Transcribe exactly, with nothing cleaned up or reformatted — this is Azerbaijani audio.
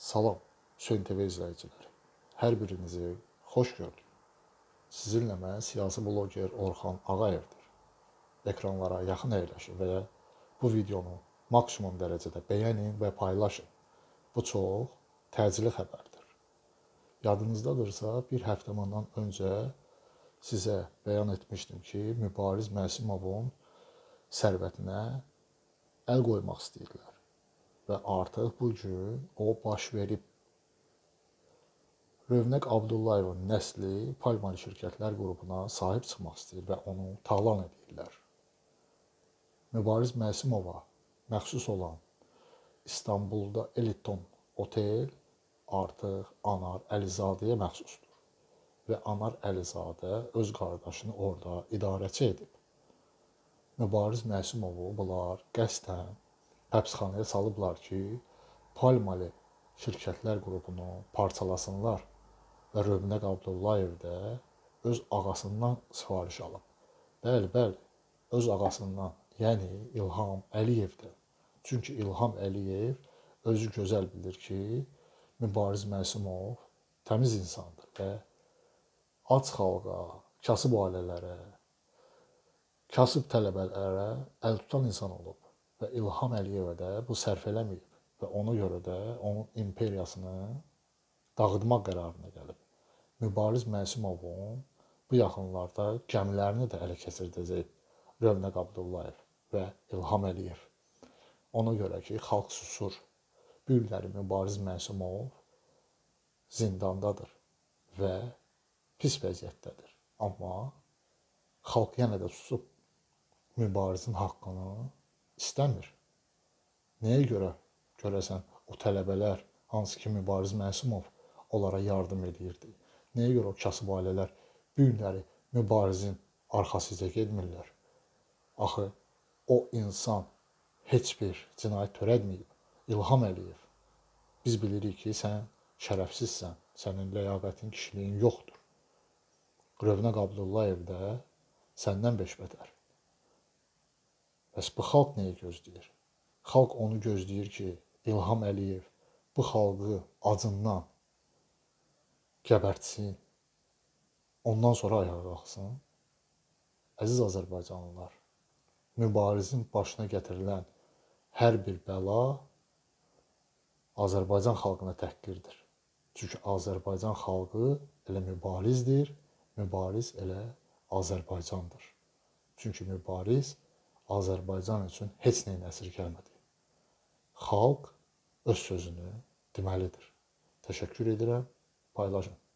Salam, Hüseyn T V izləyiciləri. Hər birinizi xoş gördük. Sizinlə mən siyasi bloger Orxan Ağayevdir. Ekranlara yaxın əyləşin və bu videonu maksimum dərəcədə bəyənin və paylaşın. Bu çox təcili xəbərdir. Yadınızdadırsa, bir həftə bundan öncə sizə bəyan etmişdim ki, Mübariz Məsimovun sərvətinə əl qoymaq istəyirlər. Və artıq bugün o baş verib. Rövnəq Abdullayevin nəsli Palmalı şirkətlər qrupuna sahib çıxmaq istəyir və onu talan edirlər. Mübariz Məsimova məxsus olan İstanbulda Eliton otel artıq Anar Əlizadəyə məxsusdur. Və Anar Əlizadə öz qardaşını orada idarəçi edib. Mübariz Məsimovu bunlar qəsdən həbsxanaya salıblar ki, Palmalı şirkətlər qrupunu parçalasınlar və Rövnəq Abdullayev də öz ağasından sifariş alıb. Bəli, bəli, öz ağasından, yəni İlham Əliyevdən. Çünki İlham Əliyev özü gözəl bilir ki, Mübariz Məsimov təmiz insandır və ac xalqa, kasıb ailələrə, kasıb tələbələrə əl tutan insan olub. Və İlham Əliyevə də bu sərf eləməyib və ona görə də onun imperiyasını dağıtmaq qərarına gəlib. Mübariz Məsimovun bu yaxınlarda gəmilərini də ələ keçirdəcək Rövnəq Abdullayev və İlham Əliyev. Ona görə ki, xalq susur. Bu illəri Mübariz Məsimov zindandadır və pis vəziyyətdədir. Amma xalq yenə də susub Mübarizin haqqını istəmir. Nəyə görə görəsən o tələbələr, hansı ki Mübariz Məsimov onlara yardım edirdi? Nəyə görə o kasıb ailələr bu günləri Mübarizin arxasıca getmirlər? Axı o insan heç bir cinayət törətməyib. İlham Əliyev, biz bilirik ki, sən şərəfsizsən, sənin ləyaqətin, kişiliyin yoxdur. Rövnəq Abdullayev də səndən beşbətər. Bəs bu xalq nəyi gözləyir? Xalq onu gözləyir ki, İlham Əliyev bu xalqı acından gəbərtsin, ondan sonra ayağa qalxsın. Əziz Azərbaycanlılar, Mübarizin başına gətirilən hər bir bəla Azərbaycan xalqına təhqirdir. Çünki Azərbaycan xalqı elə Mübarizdir, Mübariz elə Azərbaycandır. Çünki Mübariz Azərbaycan üçün heç nəyin əsirgəmədi. Xalq öz sözünü deməlidir. Təşəkkür edirəm, paylaşın.